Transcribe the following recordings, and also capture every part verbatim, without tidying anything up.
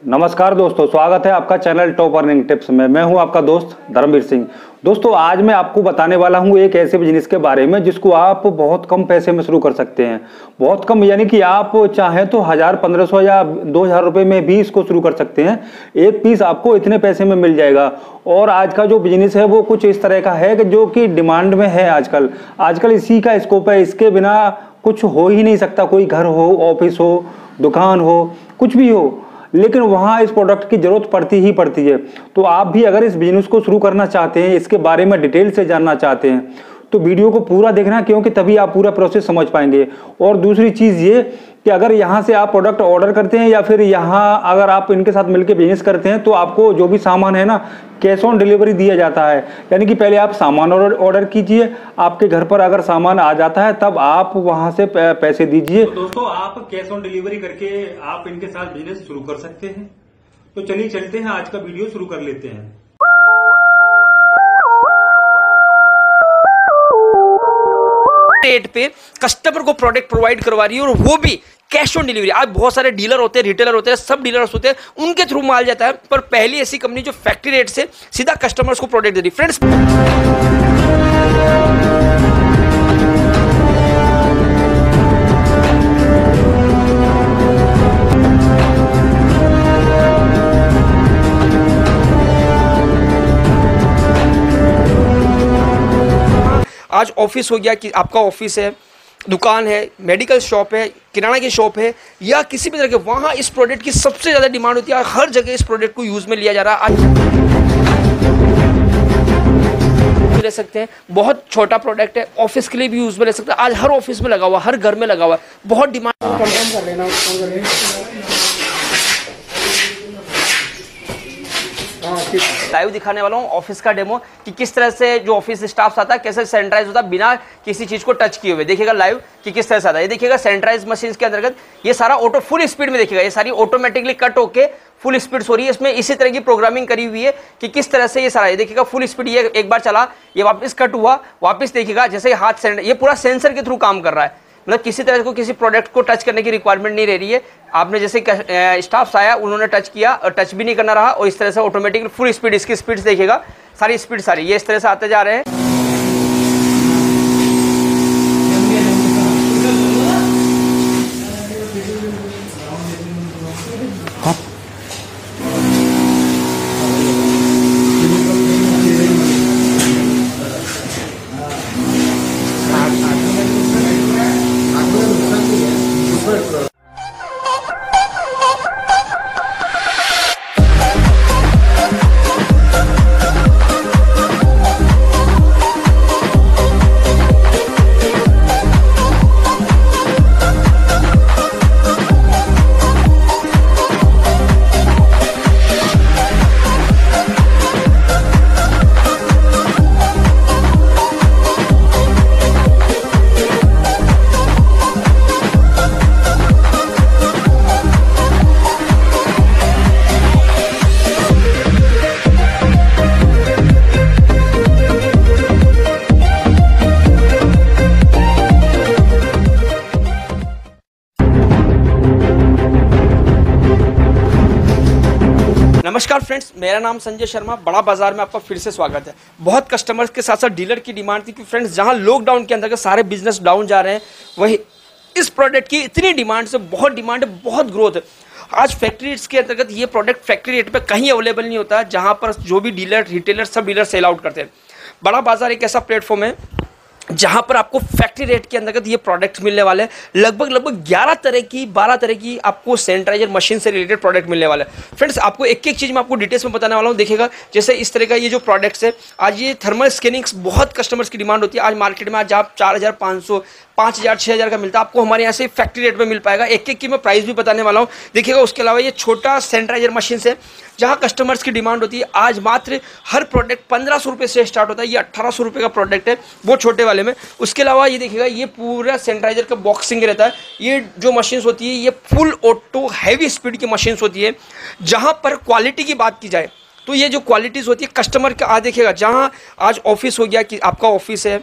नमस्कार दोस्तों, स्वागत है आपका चैनल टॉप अर्निंग टिप्स में। मैं हूं आपका दोस्त धर्मवीर सिंह। दोस्तों, आज मैं आपको बताने वाला हूं एक ऐसे बिजनेस के बारे में जिसको आप बहुत कम पैसे में शुरू कर सकते हैं। बहुत कम यानी कि आप चाहें तो हजार पंद्रह सौ या दो हजार रुपये में भी इसको शुरू कर सकते हैं। एक पीस आपको इतने पैसे में मिल जाएगा। और आज का जो बिजनेस है वो कुछ इस तरह का है कि जो कि डिमांड में है आजकल। आजकल इसी का स्कोप है, इसके बिना कुछ हो ही नहीं सकता। कोई घर हो, ऑफिस हो, दुकान हो, कुछ भी हो, लेकिन वहाँ इस प्रोडक्ट की ज़रूरत पड़ती ही पड़ती है। तो आप भी अगर इस बिजनेस को शुरू करना चाहते हैं, इसके बारे में डिटेल से जानना चाहते हैं, तो वीडियो को पूरा देखना, क्योंकि तभी आप पूरा प्रोसेस समझ पाएंगे। और दूसरी चीज़ ये कि अगर यहाँ से आप प्रोडक्ट ऑर्डर करते हैं या फिर यहाँ अगर आप इनके साथ मिलकर बिजनेस करते हैं, तो आपको जो भी सामान है ना, कैश ऑन डिलीवरी दिया जाता है। यानी कि पहले आप सामान ऑर्डर ऑर्डर कीजिए, आपके घर पर अगर सामान आ जाता है तब आप वहाँ से पैसे दीजिए। तो दोस्तों, आप कैश ऑन डिलीवरी करके आप इनके साथ बिजनेस शुरू कर सकते हैं। तो चलिए चलते हैं, आज का वीडियो शुरू कर लेते हैं। रेट पे कस्टमर को प्रोडक्ट प्रोवाइड करवा रही है, और वो भी कैश ऑन डिलीवरी। आज बहुत सारे डीलर होते हैं, रिटेलर होते हैं, सब डीलर्स होते हैं, उनके थ्रू माल जाता है। पर पहली ऐसी कंपनी जो फैक्ट्री रेट से सीधा कस्टमर्स को प्रोडक्ट दे रही। फ्रेंड्स, आज ऑफिस हो गया कि आपका ऑफिस है, दुकान है, मेडिकल शॉप है, किराना की शॉप है, या किसी भी तरह के, वहाँ इस प्रोडक्ट की सबसे ज़्यादा डिमांड होती है। और हर जगह इस प्रोडक्ट को यूज़ में लिया जा रहा है। आज ले सकते हैं, बहुत छोटा प्रोडक्ट है, ऑफिस के लिए भी यूज़ में ले सकते हैं। आज हर ऑफिस में लगा हुआ, हर घर में लगा हुआ, बहुत डिमांड। कर लेना लाइव दिखाने वाला हूँ ऑफिस का डेमो कि किस तरह से जो ऑफिस स्टाफ आता है कैसे सैनिटाइज होता है बिना किसी चीज को टच किए हुए। देखिएगा लाइव कि किस तरह से आता है। ये देखिएगा सैनिटाइज मशीन के अंतर्गत ये सारा ऑटो फुल स्पीड में, देखिएगा ये सारी ऑटोमेटिकली कट होके फुल स्पीड हो रही है। इसमें इसी तरह की प्रोग्रामिंग करी हुई है कि किस तरह से ये सारा, ये देखिएगा फुल स्पीड, ये एक बार चला, ये वापस कट हुआ, वापस देखिएगा जैसे हाथ, ये पूरा सेंसर के थ्रू काम कर रहा है। मतलब किसी तरह को किसी प्रोडक्ट को टच करने की रिक्वायरमेंट नहीं रह रही है। आपने जैसे स्टाफ आया, उन्होंने टच किया और टच भी नहीं करना रहा, और इस तरह से ऑटोमेटिक फुल स्पीड, इसकी स्पीड देखिएगा, सारी स्पीड सारी ये इस तरह से आते जा रहे हैं। नमस्कार फ्रेंड्स, मेरा नाम संजय शर्मा, बड़ा बाजार में आपका फिर से स्वागत है। बहुत कस्टमर्स के साथ साथ डीलर की डिमांड थी कि फ्रेंड्स, जहां लॉकडाउन के अंदर सारे बिजनेस डाउन जा रहे हैं, वही इस प्रोडक्ट की इतनी डिमांड से, बहुत डिमांड है, बहुत ग्रोथ है। आज फैक्ट्री रेट्स के अंतर्गत ये प्रोडक्ट फैक्ट्री रेट पे कहीं अवेलेबल नहीं होता, जहां पर जो भी डीलर, रिटेलर, सब डीलर सेल आउट करते हैं। बड़ा बाजार एक ऐसा प्लेटफॉर्म है जहां पर आपको फैक्ट्री रेट के अंतर्गत ये प्रोडक्ट्स मिलने वाले हैं। लगभग लगभग ग्यारह तरह की, बारह तरह की आपको सैनिटाइजर मशीन से रिलेटेड प्रोडक्ट मिलने वाले हैं। फ्रेंड्स, आपको एक एक चीज़ मैं आपको डिटेल्स में बताने वाला हूं। देखिएगा जैसे इस तरह का ये जो प्रोडक्ट्स है, आज ये थर्मल स्कैनिंग्स बहुत कस्टमर्स की डिमांड होती है। आज मार्केट में आज आप चार हज़ार पाँच सौ पाँच हज़ार छः हज़ार का मिलता है, आपको हमारे यहाँ से फैक्ट्री रेट में मिल पाएगा। एक एक की मैं प्राइस भी बताने वाला हूँ। देखिएगा उसके अलावा ये छोटा सैनिटाइजर मशीन से जहाँ कस्टमर्स की डिमांड होती है, आज मात्र हर प्रोडक्ट पंद्रह सौ रुपये से स्टार्ट होता है। ये अट्ठारह सौ रुपये का प्रोडक्ट है वो छोटे वाले में। उसके अलावा ये देखिएगा ये पूरा सैनिटाइजर का बॉक्सिंग रहता है। ये जो मशीन्स होती है ये फुल ऑटो हैवी स्पीड की मशीन्स होती है। जहाँ पर क्वालिटी की बात की जाए तो ये जो क्वालिटीज़ होती है कस्टमर का, आज देखिएगा जहाँ आज ऑफिस हो गया कि आपका ऑफिस है,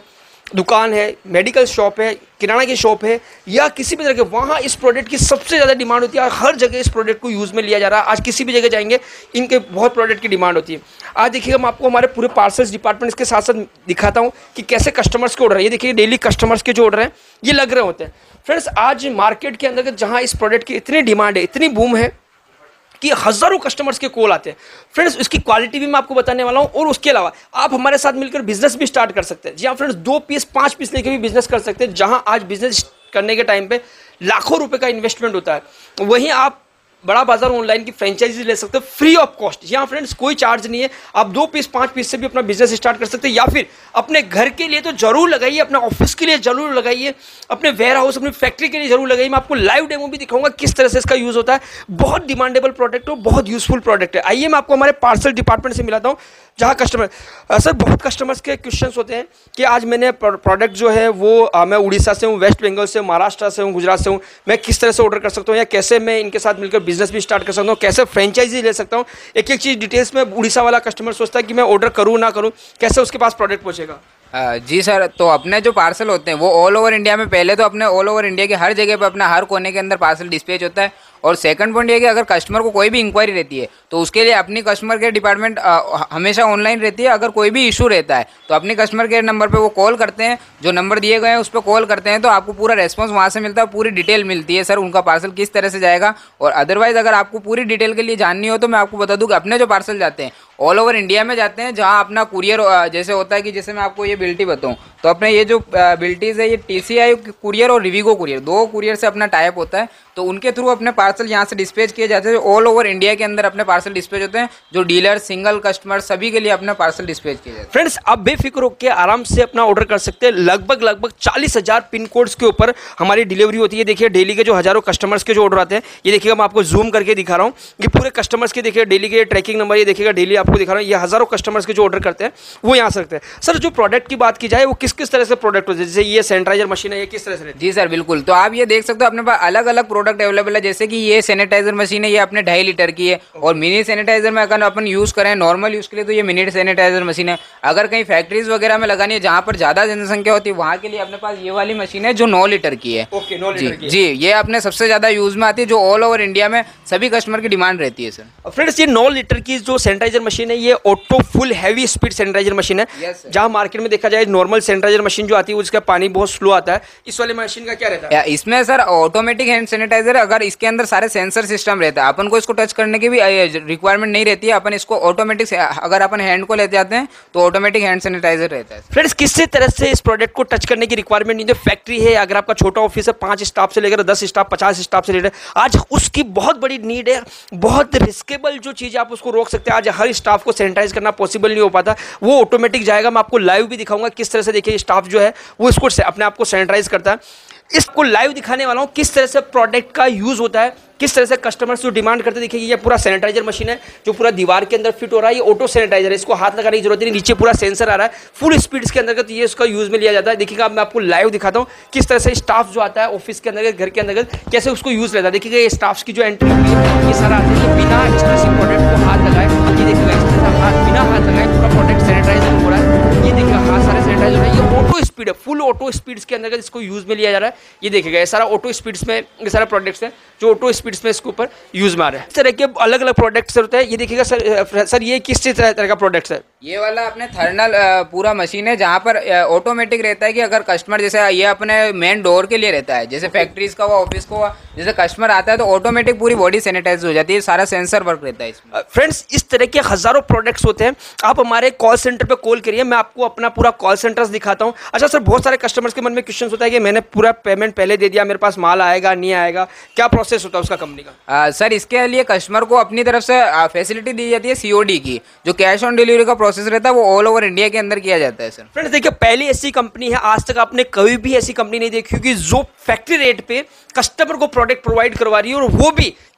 दुकान है, मेडिकल शॉप है, किराना की शॉप है या किसी भी तरह के, वहाँ इस प्रोडक्ट की सबसे ज़्यादा डिमांड होती है और हर जगह इस प्रोडक्ट को यूज़ में लिया जा रहा है। आज किसी भी जगह जाएंगे इनके बहुत प्रोडक्ट की डिमांड होती है। आज देखिएगा मैं आपको हमारे पूरे पार्सल्स डिपार्टमेंट इसके साथ साथ दिखाता हूँ कि कैसे कस्टमर्स के ऑर्डर है। ये देखिए डेली कस्टमर्स के जो ऑर्डर हैं ये लग रहे होते हैं। फ्रेंड्स आज मार्केट के अंदर जहाँ इस प्रोडक्ट की इतनी डिमांड है, इतनी बूम है कि हज़ारों कस्टमर्स के कॉल आते हैं। फ्रेंड्स इसकी क्वालिटी भी मैं आपको बताने वाला हूँ और उसके अलावा आप हमारे साथ मिलकर बिजनेस भी स्टार्ट कर सकते हैं। जी हाँ फ्रेंड्स, दो पीस पाँच पीस लेके भी बिजनेस कर सकते हैं। जहाँ आज बिजनेस करने के टाइम पे लाखों रुपए का इन्वेस्टमेंट होता है, वहीं आप बड़ा बाजार ऑनलाइन की फ्रेंचाइजी ले सकते हो फ्री ऑफ कॉस्ट। यहाँ फ्रेंड्स कोई चार्ज नहीं है, आप दो पीस पाँच पीस से भी अपना बिजनेस स्टार्ट कर सकते हैं या फिर अपने घर के लिए तो जरूर लगाइए, अपने ऑफिस के लिए जरूर लगाइए, अपने वेयर हाउस, अपनी फैक्ट्री के लिए जरूर लगाइए। मैं आपको लाइव डेमो भी दिखाऊंगा किस तरह से इसका यूज़ होता है। बहुत डिमांडेबल प्रोडक्ट हो, बहुत यूजफुल प्रोडक्ट है। आइए मैं आपको हमारे पार्सल डिपार्टमेंट से मिलाता हूँ जहाँ कस्टमर सर बहुत कस्टमर्स के क्वेश्चंस होते हैं कि आज मैंने प्रोडक्ट जो है वो आ, मैं उड़ीसा से हूँ, वेस्ट बंगाल से हूँ, महाराष्ट्र से हूँ, गुजरात से हूँ, मैं किस तरह से ऑर्डर कर सकता हूँ या कैसे मैं इनके साथ मिलकर बिजनेस भी स्टार्ट कर सकता हूँ, कैसे फ्रेंचाइजी ले सकता हूँ। एक एक चीज़ डिटेल्स में उड़ीसा वाला कस्टमर सोचता है कि मैं ऑर्डर करूँ ना करूँ, कैसे उसके पास प्रोडक्ट पहुँचेगा। जी सर, तो अपने जो पार्सल होते हैं वो ऑल ओवर इंडिया में, पहले तो अपने ऑल ओवर इंडिया के हर जगह पे अपना हर कोने के अंदर पार्सल डिस्पैच होता है। और सेकंड पॉइंट ये कि अगर कस्टमर को कोई भी इंक्वायरी रहती है तो उसके लिए अपनी कस्टमर केयर डिपार्टमेंट हमेशा ऑनलाइन रहती है। अगर कोई भी इशू रहता है तो अपनी कस्टमर केयर नंबर पे वो कॉल करते हैं, जो नंबर दिए गए हैं उस पर कॉल करते हैं, तो आपको पूरा रेस्पॉन्स वहाँ से मिलता है, पूरी डिटेल मिलती है सर उनका पार्सल किस तरह से जाएगा। और अदरवाइज़ अगर आपको पूरी डिटेल के लिए जाननी हो तो मैं आपको बता दूँ कि अपने जो पार्सल जाते हैं ऑल ओवर इंडिया में जाते हैं, जहाँ अपना कुरियर जैसे होता है कि जैसे मैं आपको ये बिल्टी बताऊँ तो अपने ये जो बिल्टीज़ है ये टी सी आई कुरियर और रिविगो कुरियर, दो कुरियर से अपना टाइप होता है, तो उनके थ्रू अपने पार्सल यहाँ से डिस्पैच किए जाते हैं। ऑल ओवर इंडिया के अंदर अपने पार्सल डिस्पैच होते हैं, जो डीलर, सिंगल कस्टमर सभी के लिए अपने पार्सल डिस्पैच किए जाते हैं। फ्रेंड्स आप बेफिक्र होकर आराम से अपना ऑर्डर कर सकते हैं। लगभग लगभग चालीस हजार पिन कोड्स के ऊपर हमारी डिलीवरी होती है। देखिए डेली के जो हजारों कस्टमर्स के जो ऑर्डर आते हैं, ये देखिएगा मैं आपको जूम करके दिखा रहा हूँ, ये पूरे कस्टमर्स के देखिए डेली के ट्रैकिंग नंबर, ये देखिएगा डेली आपको दिखा रहा हूँ, ये हजारों कस्टमर्स के जो ऑर्डर करते हैं वो यहाँ से रखते हैं। सर जो प्रोडक्ट की बात की जाए वो किस किस तरह से प्रोडक्ट होते हैं, जैसे ये सैनिटाइजर मशीन है, ये किस तरह से? जी सर बिल्कुल, तो आप ये देख सकते हो अपने पास अलग अलग प्रोडक्ट अवेलेबल है। जैसे कि ये सैनिटाइजर मशीन है, ये अपने ढाई लीटर की है। और मिनी सैनिटाइजर में अगर अपन यूज़ करें नॉर्मल यूज़ के लिए तो ये मिनी सैनिटाइजर मशीन है। अगर कहीं फैक्ट्रीज वगैरह में लगानी है जहाँ पर ज़्यादा जनसंख्या होती है वहाँ के लिए अपने पास ये वाली मशीन है जो नौ लीटर की है। ओके, नौ लीटर की। जी, ये अपने सबसे ज़्यादा यूज़ में आती है, जो ऑल ओवर इंडिया में सभी कस्टमर की डिमांड रहती है सर। फ्रेंड्स ये नौ लीटर की जो सैनिटाइजर मशीन है ये auto full heavy speed sanitiser machine है। yes, जहाँ मार्केट में देखा जाए नॉर्मल सैनिटाइजर मशीन जो आती है उसका पानी बहुत स्लो आता है, इस वाले मशीन का क्या रहता है? इसमें सर ऑटोमेटिक हैंड सैनिटाइजर, अगर इसके अंदर सारे सेंसर सिस्टम रहता है, अपन को इसको टच करने की भी रिक्वायरमेंट नहीं रहती है। अपन इसको ऑटोमेटिक, अगर अपन हैंड को लेते जाते हैं तो ऑटोमेटिक हैंड सैनिटाइजर रहता है। फ्रेंड्स किसी तरह से इस प्रोडक्ट को टच करने की रिक्वायरमेंट नहीं है। फैक्ट्री है, अगर आपका छोटा ऑफिस है, पांच स्टाफ से लेकर दस स्टाफ, पचास स्टाफ से लेकर, आज उसकी बहुत बड़ी नीड है। बहुत रिस्केबल जो चीज़ आप उसको रोक सकते हैं। आज हर स्टाफ को सैनिटाइज करना पॉसिबल नहीं हो पाता, वो ऑटोमेटिक जाएगा। मैं आपको लाइव भी दिखाऊंगा किस तरह से, देखिए स्टाफ जो है वो इसको अपने आप को सैनिटाइज करता है। इसको लाइव दिखाने वाला हूँ किस तरह से प्रोडक्ट का यूज होता है, किस तरह से कस्टमर्स जो डिमांड करते हैं। देखिए ये पूरा सैनिटाइजर मशीन है जो पूरा दीवार के अंदर फिट हो रहा है। ये ऑटो सैनिटाइजर है, इसको हाथ लगाने की जरूरत नहीं, नीचे पूरा सेंसर आ रहा है, फुल स्पीड के अंतर्गत ये इसका यूज में लिया जाता है। देखिएगा मैं आपको लाइव दिखाता हूँ किस तरह से स्टाफ जो आता है ऑफिस के अंदर, घर के अंदर, कैसे उसको यूज लेता है। देखिएगा ये स्टाफ की जो एंट्री होती है ये सारा आता है बिना इस तरह से प्रोडक्ट को हाथ लगाए। ये देखिएगा इस तरह से हाथ बिना हाथ लगाए पूरा प्रोडक्ट सैनिटाइजर हो रहा है। ये देखिएगा हाथ सारे सैनिटाइजर हो रहा है। ये ऑटो स्पीड है, फुल ऑटो स्पीड्स के अंदर इसको यूज में लिया जा रहा है। ये देखिएगा ये सारा ऑटो स्पीड्स में, ये सारे प्रोडक्ट्स हैं जो ऑटो स्पीड्स में इसके ऊपर यूज में आ रहे हैं। इस तरह के अलग अलग प्रोडक्ट्स होते हैं। ये देखिएगा सर, सर ये किस तरह तरह का प्रोडक्ट्स है? ये वाला अपने थर्नल पूरा मशीन है जहाँ पर ऑटोमेटिक रहता है कि अगर कस्टमर, जैसे ये अपने मेन डोर के लिए रहता है, जैसे फैक्ट्रीज का हुआ, ऑफिस का हुआ, जैसे कस्टमर आता है तो ऑटोमेटिक पूरी बॉडी सैनिटाइज हो जाती है। सारा सेंसर वर्क रहता है इसमें। फ्रेंड्स इस तरह के हजारों प्रोडक्ट्स होते हैं। आप हमारे कॉल सेंटर पे कॉल करिए, मैं आपको अपना पूरा कॉल सेंटर्स दिखाता हूँ। अच्छा सर, बहुत सारे कस्टमर्स के मन में क्वेश्चन होता है कि मैंने पूरा पेमेंट पहले दे दिया, मेरे पास माल आएगा नहीं आएगा, क्या प्रोसेस होता है उसका कंपनी का? सर इसके लिए कस्टमर को अपनी तरफ से फैसिलिटी दी जाती है सीओडी की, जो कैश ऑन डिलीवरी का प्रोसेस रहता है वो ऑल ओवर इंडिया के अंदर किया जाता है सर। फ्रेंड्स देखिए पहली ऐसी कंपनी है, आज तक आपने कभी भी ऐसी कंपनी नहीं देखी कि जो फैक्ट्री रेट पे कस्टमर को प्रोडक्ट प्रोवाइड करवा रही है और वो भी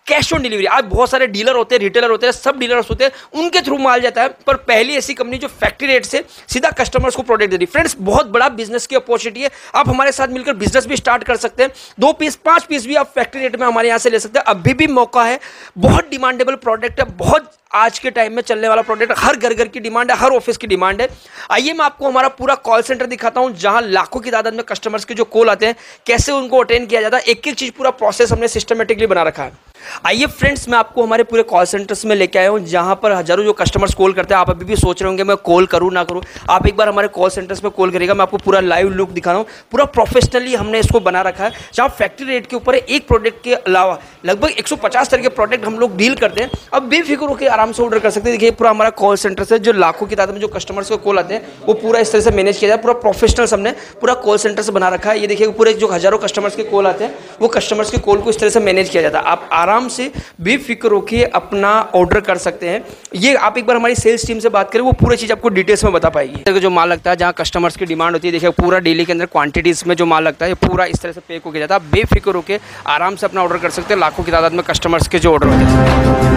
कैश ऑन डिलीवरी। आज बहुत सारे डीलर होते हैं, रिटेलर होते हैं, सब डीलर्स होते हैं, उनके थ्रू माल जाता है, पर पहली ऐसी कंपनी जो फैक्ट्री रेट से सीधा कस्टमर्स को प्रोडक्ट दे रही। फ्रेंड्स, बहुत बड़ा बिजनेस की अपॉर्चुनिटी है। आप हमारे साथ मिलकर बिजनेस भी स्टार्ट कर सकते हैं। दो पीस पांच पीस भी आप फैक्ट्री रेट में हमारे यहाँ से ले सकते हैं। अभी भी मौका है। बहुत डिमांडेबल प्रोडक्ट है, बहुत आज के टाइम में चलने वाला प्रोडक्ट, हर घर घर की डिमांड है, हर ऑफिस की डिमांड है। आइए मैं आपको हमारा पूरा कॉल सेंटर दिखाता हूं, जहां लाखों की तादाद में कस्टमर्स के जो कॉल आते हैं, कैसे उनको अटेंड किया जाता है, एक एक चीज पूरा प्रोसेस हमने सिस्टमेटिकली बना रखा है। आइए फ्रेंड्स, मैं आपको हमारे पूरे कॉल सेंटर्स में लेके आया हूं, जहां पर हजारों जो कस्टमर्स कॉल करते हैं। आप अभी भी सोच रहे होंगे मैं कॉल करूं ना करूं, आप एक बार हमारे कॉल सेंटर्स में कॉल करिएगा। मैं आपको पूरा लाइव लुक दिखा रहा हूं, पूरा प्रोफेशनली हमने इसको बना रखा है, जहां फैक्ट्री रेट के ऊपर एक प्रोडक्ट के अलावा लगभग एक सौ पचास तरह के प्रोडक्ट हम लोग डील करते हैं। अब बेफिक्र होकर आराम से ऑर्डर कर सकते हैं। देखिए, पूरा हमारा कॉल सेंटर से जो लाखों की तादाद में जो कस्टमर्स को कॉल आते हैं, वो पूरा इस तरह से मैनेज किया जाए। पूरा प्रोफेशनल हमने पूरा कॉल सेंटर से बना रखा है। ये देखिए, पूरे जो हजारों कस्टमर्स के कॉल आते हैं, वो कस्टमर्स के कॉल को इस तरह से मैनेज किया जाता है। आप आराम से बेफिक्र होकर अपना ऑर्डर कर सकते हैं। ये आप एक बार हमारी सेल्स टीम से बात करें, वो पूरी चीज़ आपको डिटेल्स में बता पाएगी। जो माल लगता है, जहाँ कस्टमर्स की डिमांड होती है, देखिए पूरा डेली के अंदर क्वांटिटीज में जो माल लगता है, ये पूरा इस तरह से पैक हो जाता है। बेफिक्र होकर आराम से अपना ऑर्डर कर सकते हैं। लाखों की तादाद में कस्टमर्स के जो ऑर्डर होते हैं।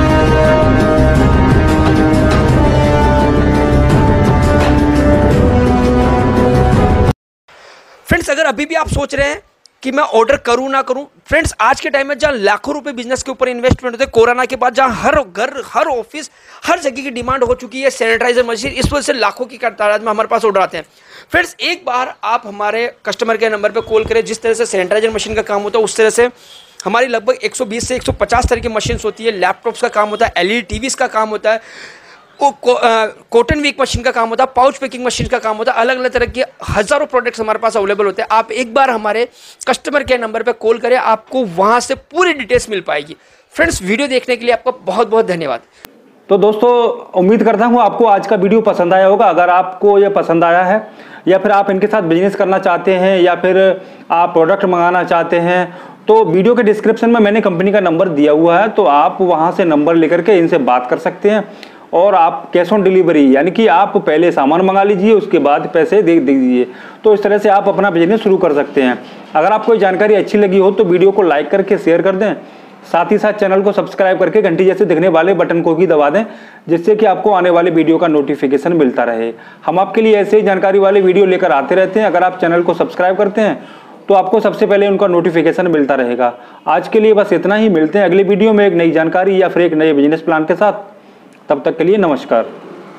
फ्रेंड्स, अगर अभी भी आप सोच रहे हैं कि मैं ऑर्डर करूं ना करूं, फ्रेंड्स आज के टाइम में जहां लाखों रुपए बिजनेस के ऊपर इन्वेस्टमेंट होते हैं, कोरोना के बाद जहां हर घर, हर ऑफिस, हर जगह की डिमांड हो चुकी है सैनिटाइजर मशीन, इस वजह से लाखों की तादाद में हमारे पास ऑर्डर आते हैं। फ्रेंड्स, एक बार आप हमारे कस्टमर के नंबर पर कॉल करें। जिस तरह से सैनिटाइजर मशीन का काम होता है, उस तरह से हमारी लगभग एक सौ बीस से एक सौ पचास तरह की मशीन होती है। लैपटॉप्स का काम होता है, एलईडी टीवीज का काम होता है, को, को, कॉटन वीक मशीन का काम होता है, पाउच पैकिंग मशीन का काम होता है। अलग अलग तरह के हजारों प्रोडक्ट्स हमारे पास अवेलेबल होते हैं। आप एक बार हमारे कस्टमर केयर नंबर पे कॉल करें, आपको वहां से पूरी डिटेल्स मिल पाएगी। फ्रेंड्स, वीडियो देखने के लिए आपका बहुत बहुत धन्यवाद। तो दोस्तों, उम्मीद करता हूँ आपको आज का वीडियो पसंद आया होगा। अगर आपको ये पसंद आया है, या फिर आप इनके साथ बिजनेस करना चाहते हैं, या फिर आप प्रोडक्ट मंगाना चाहते हैं, तो वीडियो के डिस्क्रिप्शन में मैंने कंपनी का नंबर दिया हुआ है, तो आप वहाँ से नंबर लेकर के इनसे बात कर सकते हैं। और आप कैश ऑन डिलीवरी, यानी कि आप पहले सामान मंगा लीजिए, उसके बाद पैसे दे दीजिए। तो इस तरह से आप अपना बिजनेस शुरू कर सकते हैं। अगर आपको जानकारी अच्छी लगी हो तो वीडियो को लाइक करके शेयर कर दें। साथ ही साथ चैनल को सब्सक्राइब करके घंटी जैसे दिखने वाले बटन को भी दबा दें, जिससे कि आपको आने वाले वीडियो का नोटिफिकेशन मिलता रहे। हम आपके लिए ऐसे ही जानकारी वाले वीडियो लेकर आते रहते हैं। अगर आप चैनल को सब्सक्राइब करते हैं तो आपको सबसे पहले उनका नोटिफिकेशन मिलता रहेगा। आज के लिए बस इतना ही। मिलते हैं अगली वीडियो में एक नई जानकारी या फिर एक नए बिजनेस प्लान के साथ। तब तक के लिए नमस्कार।